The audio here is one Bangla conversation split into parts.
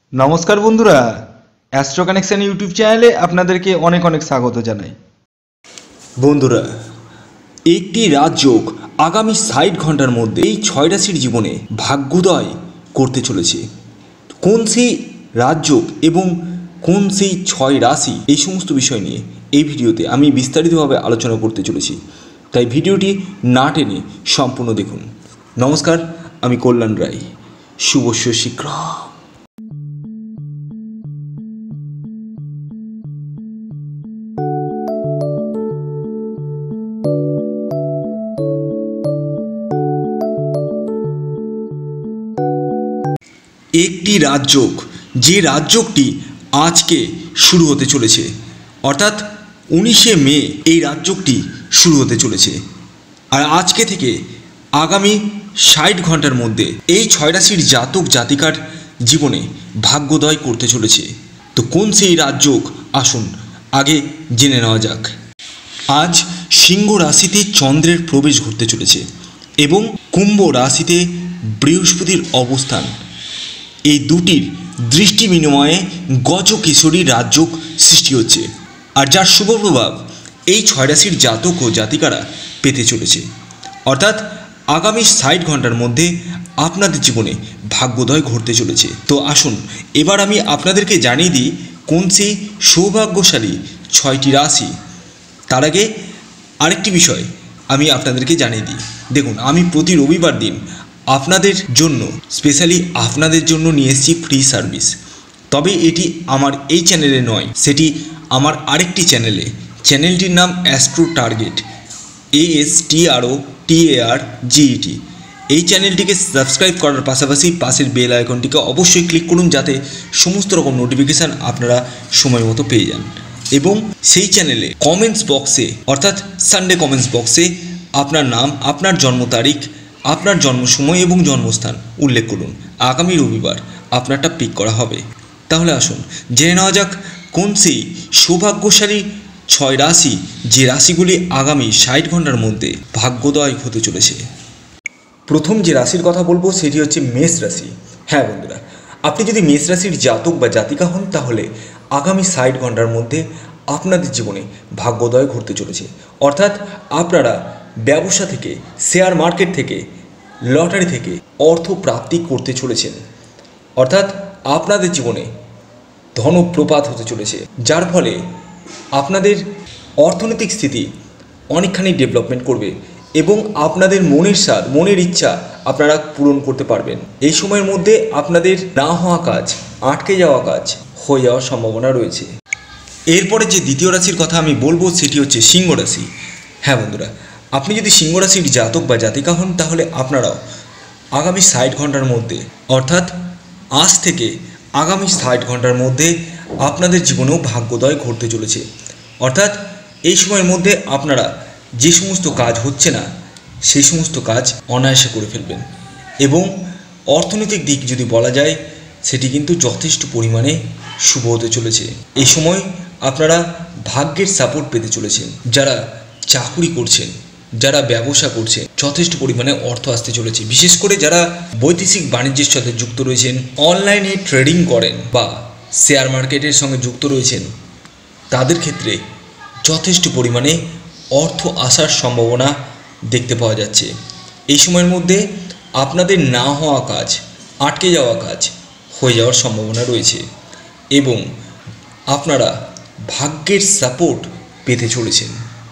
নমস্কার বন্ধুরা, অ্যাস্ট্রো কানেকশন ইউটিউব চ্যানেলে আপনাদেরকে অনেক অনেক স্বাগত জানাই। বন্ধুরা, একটি রাজযোগ আগামী ৬০ ঘন্টার মধ্যে এই ৬ রাশির জীবনে ভাগ্যোদয় করতে চলেছে। কোন সেই রাজযোগ এবং কোন সেই ৬ রাশি, এই সমস্ত বিষয় নিয়ে এই ভিডিওতে আমি বিস্তারিতভাবে আলোচনা করতে চলেছি, তাই ভিডিওটি না টেনে সম্পূর্ণ দেখুন। নমস্কার, আমি কল্যাণ রায়। শুভস্য শীঘ্র। একটি রাজযোগ, যে রাজযোগটি আজকে শুরু হতে চলেছে, অর্থাৎ 19শে মে এই রাজযোগটি শুরু হতে চলেছে। আর আজকে থেকে আগামী ৬০ ঘন্টার মধ্যে এই ৬ রাশির জাতক জাতিকার জীবনে ভাগ্যোদয় করতে চলেছে। তো কোন সেই রাজযোগ, আসুন আগে জেনে নেওয়া যাক। আজ সিংহ রাশিতে চন্দ্রের প্রবেশ ঘটতে চলেছে এবং কুম্ভ রাশিতে বৃহস্পতির অবস্থান। এই দুটির দৃষ্টি বিনিময়ে গজকেশরী রাজযোগ সৃষ্টি হচ্ছে, আর যার শুভ প্রভাব এই ৬ রাশির জাতক ও জাতিকারা পেতে চলেছে। অর্থাৎ আগামী ৬০ ঘন্টার মধ্যে আপনাদের জীবনে ভাগ্যোদয় ঘটতে চলেছে। তো আসুন এবার আমি আপনাদেরকে জানিয়ে দিই কোন সেই সৌভাগ্যশালী ৬টি রাশি। তার আগে আরেকটি বিষয় আমি আপনাদেরকে জানিয়ে দিই। দেখুন, আমি প্রতি রবিবার দিন আপনাদের জন্য, স্পেশালি আপনাদের জন্য নিয়ে এসেছি ফ্রি সার্ভিস। তবে এটি আমার এই চ্যানেলে নয়, সেটি আমার আরেকটি চ্যানেলে। চ্যানেলটির নাম অ্যাস্ট্রো টার্গেট, ASTROTARGET। এই চ্যানেলটিকে সাবস্ক্রাইব করার পাশাপাশি পাশের বেল আইকনটিকে অবশ্যই ক্লিক করুন, যাতে সমস্ত রকম নোটিফিকেশান আপনারা সময় মতো পেয়ে যান। এবং সেই চ্যানেলে কমেন্টস বক্সে, অর্থাৎ সানডে কমেন্টস বক্সে আপনার নাম, আপনার জন্ম তারিখ, আপনার জন্ম সময় এবং জন্মস্থান উল্লেখ করুন। আগামী রবিবার আপনারটা পিক করা হবে। তাহলে আসুন জেনে নেওয়া যাক কোন সেই সৌভাগ্যশালী ৬ রাশি, যে রাশিগুলি আগামী ৬০ ঘন্টার মধ্যে ভাগ্যোদয় হতে চলেছে। প্রথম যে রাশির কথা বলবো সেটি হচ্ছে মেষ রাশি। হ্যাঁ বন্ধুরা, আপনি যদি মেষ রাশির জাতক বা জাতিকা হন, তাহলে আগামী ৬০ ঘন্টার মধ্যে আপনাদের জীবনে ভাগ্যোদয় ঘটতে চলেছে। অর্থাৎ আপনারা ব্যবসা থেকে, শেয়ার মার্কেট থেকে, লটারি থেকে অর্থ প্রাপ্তি করতে চলেছেন। অর্থাৎ আপনাদের জীবনে ধনপ্রপাত হতে চলেছে, যার ফলে আপনাদের অর্থনৈতিক স্থিতি অনেকখানি ডেভেলপমেন্ট করবে এবং আপনাদের মনের স্বাদ, মনের ইচ্ছা আপনারা পূরণ করতে পারবেন। এই সময়ের মধ্যে আপনাদের না হওয়া কাজ, আটকে যাওয়া কাজ হয়ে যাওয়ার সম্ভাবনা রয়েছে। এরপরে যে দ্বিতীয় রাশির কথা আমি বলবো সেটি হচ্ছে সিংহ রাশি। হ্যাঁ বন্ধুরা, আপনি যদি সিংহ রাশির জাতক বা জাতিকা হন, তাহলে আপনারাও আগামী ৬০ ঘন্টার মধ্যে, অর্থাৎ আজ থেকে আগামী ৬০ ঘন্টার মধ্যে আপনাদের জীবনেও ভাগ্যোদয় ঘটতে চলেছে। অর্থাৎ এই সময়ের মধ্যে আপনারা যে সমস্ত কাজ হচ্ছে না, সেই সমস্ত কাজ অনায়াসে করে ফেলবেন। এবং অর্থনৈতিক দিক যদি বলা যায়, সেটি কিন্তু যথেষ্ট পরিমাণে শুভ হতে চলেছে। এই সময় আপনারা ভাগ্যের সাপোর্ট পেতে চলেছেন। যারা চাকুরি করছেন, যারা ব্যবসা করছেন, যথেষ্ট পরিমাণে অর্থ আসতে চলেছে। বিশেষ করে যারা বৈদেশিক বাণিজ্যের সাথে যুক্ত রয়েছেন, অনলাইনে ট্রেডিং করেন বা শেয়ার মার্কেটের সঙ্গে যুক্ত রয়েছেন, তাদের ক্ষেত্রে যথেষ্ট পরিমাণে অর্থ আসার সম্ভাবনা দেখতে পাওয়া যাচ্ছে। এই সময়ের মধ্যে আপনাদের না হওয়া কাজ, আটকে যাওয়া কাজ হয়ে যাওয়ার সম্ভাবনা রয়েছে এবং আপনারা ভাগ্যের সাপোর্ট পেতে চলেছেন।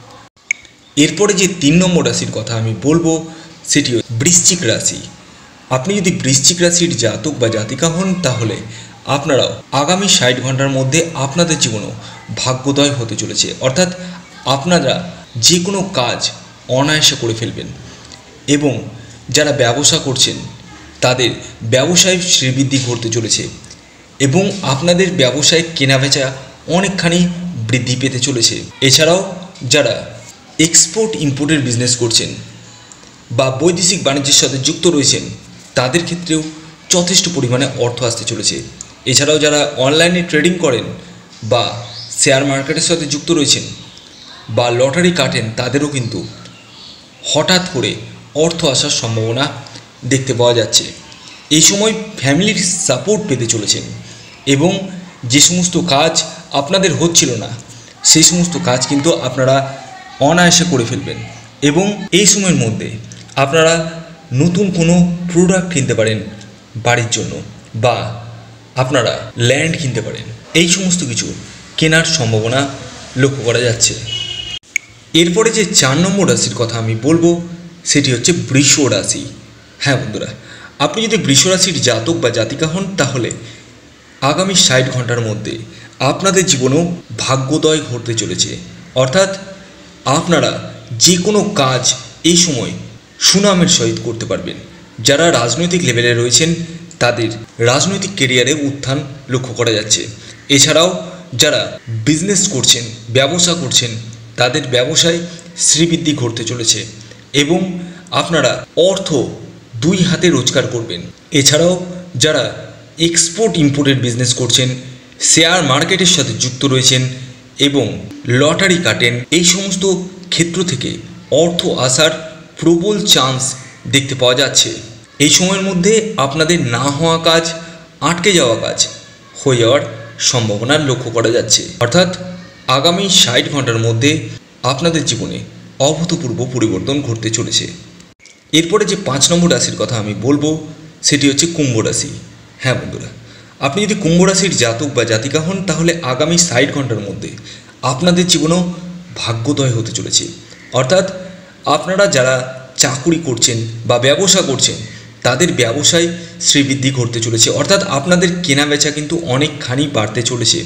এরপরে যে ৩ নম্বর রাশির কথা আমি বলবো সেটি বৃশ্চিক রাশি। আপনি যদি বৃশ্চিক রাশির জাতক বা জাতিকা হন, তাহলে আপনারাও আগামী ৬০ ঘন্টার মধ্যে আপনাদের জীবনেও ভাগ্যোদয় হতে চলেছে। অর্থাৎ আপনারা যে কোনো কাজ অনায়াসে করে ফেলবেন এবং যারা ব্যবসা করছেন, তাদের ব্যবসায় শ্রীবৃদ্ধি ঘটতে চলেছে এবং আপনাদের ব্যবসায় কেনাবেচা অনেকখানি বৃদ্ধি পেতে চলেছে। এছাড়াও যারা এক্সপোর্ট ইম্পোর্টের বিজনেস করছেন বা বৈদেশিক বাণিজ্যের সাথে যুক্ত রয়েছেন, তাদের ক্ষেত্রেও যথেষ্ট পরিমাণে অর্থ আসতে চলেছে। এছাড়াও যারা অনলাইনে ট্রেডিং করেন বা শেয়ার মার্কেটের সাথে যুক্ত রয়েছেন বা লটারি কাটেন, তাদেরও কিন্তু হঠাৎ করে অর্থ আসার সম্ভাবনা দেখতে পাওয়া যাচ্ছে। এই সময় ফ্যামিলির সাপোর্ট পেতে চলেছেন এবং যে সমস্ত কাজ আপনাদের হচ্ছিল না সেই সমস্ত কাজ কিন্তু আপনারা অনায়াসে করে ফেলবেন। এবং এই সময়ের মধ্যে আপনারা নতুন কোনো প্রোডাক্ট কিনতে পারেন বাড়ির জন্য, বা আপনারা ল্যান্ড কিনতে পারেন। এই সমস্ত কিছু কেনার সম্ভাবনা লক্ষ্য করা যাচ্ছে। এরপরে যে 4 নম্বর রাশির কথা আমি বলবো সেটি হচ্ছে বৃষ রাশি। হ্যাঁ বন্ধুরা, আপনি যদি বৃষ রাশির জাতক বা জাতিকা হন তাহলে আগামী 60 ঘন্টার মধ্যে আপনাদের জীবনেও ভাগ্যোদয় ঘটতে চলেছে। অর্থাৎ আপনারা যে কোনো কাজ এই সময় সুনামের সহিত করতে পারবেন। যারা রাজনৈতিক লেভেলে রয়েছেন তাদের রাজনৈতিক কেরিয়ারে উত্থান লক্ষ্য করা যাচ্ছে। এছাড়াও যারা বিজনেস করছেন, ব্যবসা করছেন, তাদের ব্যবসায় শ্রীবৃদ্ধি ঘটতে চলেছে এবং আপনারা অর্থ 2 হাতে রোজগার করবেন। এছাড়াও যারা এক্সপোর্ট ইম্পোর্টের বিজনেস করছেন, শেয়ার মার্কেটের সাথে যুক্ত রয়েছেন এবং লটারি কাটেন, এই সমস্ত ক্ষেত্র থেকে অর্থ আসার প্রবল চান্স দেখতে পাওয়া যাচ্ছে। এই সময়ের মধ্যে আপনাদের না হওয়া কাজ, আটকে যাওয়া কাজ হয়ে যাওয়ার সম্ভাবনা লক্ষ্য করা যাচ্ছে। অর্থাৎ আগামী 60 ঘন্টার মধ্যে আপনাদের জীবনে অভূতপূর্ব পরিবর্তন ঘটতে চলেছে। এরপরে যে 5 নম্বর রাশির কথা আমি বলবো সেটি হচ্ছে কুম্ভ রাশি। হ্যাঁ বন্ধুরা, আপনি যদি কুম্ভ রাশির জাতক বা জাতিকা হন তাহলে আগামী 60 ঘন্টার মধ্যে আপনাদের জীবনেও ভাগ্যোদয় হতে চলেছে। অর্থাৎ আপনারা যারা চাকুরি করছেন বা ব্যবসা করছেন তাদের ব্যবসায় শ্রীবৃদ্ধি ঘটতে চলেছে। অর্থাৎ আপনাদের কেনা বেচা কিন্তু অনেকখানি বাড়তে চলেছে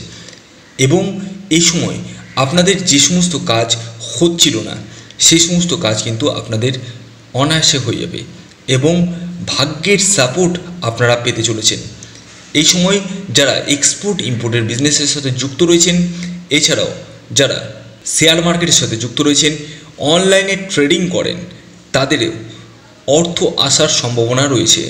এবং এই সময় আপনাদের যে সমস্ত কাজ হচ্ছিল না সেই সমস্ত কাজ কিন্তু আপনাদের অনায়াসে হয়ে যাবে এবং ভাগ্যের সাপোর্ট আপনারা পেতে চলেছেন। এই সময় যারা এক্সপোর্ট ইম্পোর্টের বিজনেসের সাথে যুক্ত রয়েছেন, এছাড়াও যারা শেয়ার মার্কেটের সাথে যুক্ত রয়েছেন, অনলাইনে ট্রেডিং করেন, তাদেরও অর্থ আসার সম্ভাবনা রয়েছে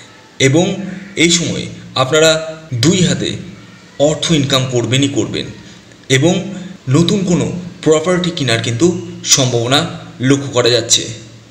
এবং এই সময় আপনারা 2 হাতে অর্থ ইনকাম করবেনই করবেন এবং নতুন কোনো প্রপার্টি কেনার কিন্তু সম্ভাবনা লক্ষ্য করা যাচ্ছে।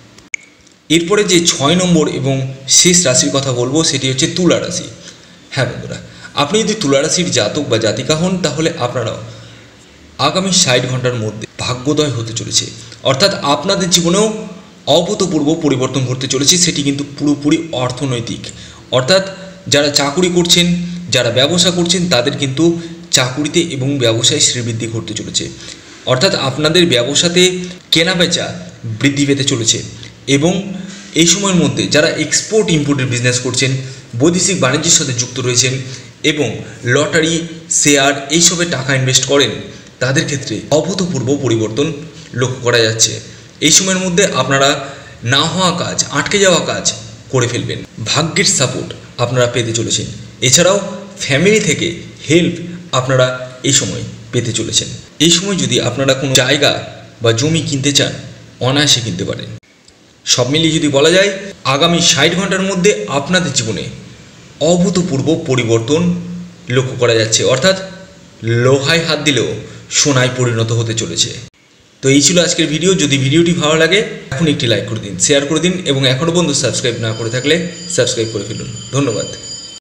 এরপরে যে 6 নম্বর এবং শেষ রাশির কথা বলবো সেটি হচ্ছে তুলা রাশি। হ্যাঁ বন্ধুরা, আপনি যদি তুলা রাশির জাতক বা জাতিকা হন তাহলে আপনারাও আগামী 60 ঘন্টার মধ্যে ভাগ্যোদয় হতে চলেছে। অর্থাৎ আপনাদের জীবনেও অভূতপূর্ব পরিবর্তন ঘটতে চলেছে, সেটি কিন্তু পুরোপুরি অর্থনৈতিক। অর্থাৎ যারা চাকুরি করছেন, যারা ব্যবসা করছেন তাদের কিন্তু চাকুরিতে এবং ব্যবসায় শ্রীবৃদ্ধি ঘটতে চলেছে। অর্থাৎ আপনাদের ব্যবসাতে কেনাবেচা বৃদ্ধি পেতে চলেছে এবং এই সময়ের মধ্যে যারা এক্সপোর্ট ইম্পোর্টের বিজনেস করছেন, বৈদেশিক বাণিজ্যের সাথে যুক্ত রয়েছেন এবং লটারি, শেয়ার এইসবে টাকা ইনভেস্ট করেন, তাদের ক্ষেত্রে অভূতপূর্ব পরিবর্তন লক্ষ্য করা যাচ্ছে। এই সময়ের মধ্যে আপনারা না হওয়া কাজ, আটকে যাওয়া কাজ করে ফেলবেন। ভাগ্যের সাপোর্ট আপনারা পেতে চলেছেন। এছাড়াও ফ্যামিলি থেকে হেল্প আপনারা এই সময় পেতে চলেছেন। এই সময় যদি আপনারা কোনো জায়গা বা জমি কিনতে চান অনায়াসে কিনতে পারেন। সব মিলিয়ে যদি বলা যায় আগামী 60 ঘন্টার মধ্যে আপনাদের জীবনে অভূতপূর্ব পরিবর্তন লক্ষ্য করা যাচ্ছে। অর্থাৎ লোহায় হাত দিলেও সোনায় পরিণত হতে চলেছে। তো এই ছিল আজকের ভিডিও। যদি ভিডিওটি ভালো লাগে এখন একটি লাইক করে দিন, শেয়ার করে দিন এবং এখনও পর্যন্ত সাবস্ক্রাইব না করে থাকলে সাবস্ক্রাইব করে ফেলুন। ধন্যবাদ।